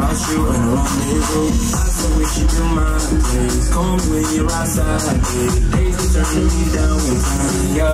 lost you in a rendezvous. I said we should do my days. Call me when you're outside, days are turning me down and turning me up.